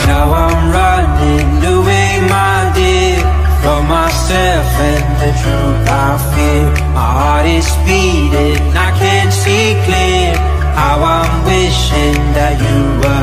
Now I'm running away, my dear, from myself and the truth I fear. My heart is beating, I can't see clear. How I'm wishing that you were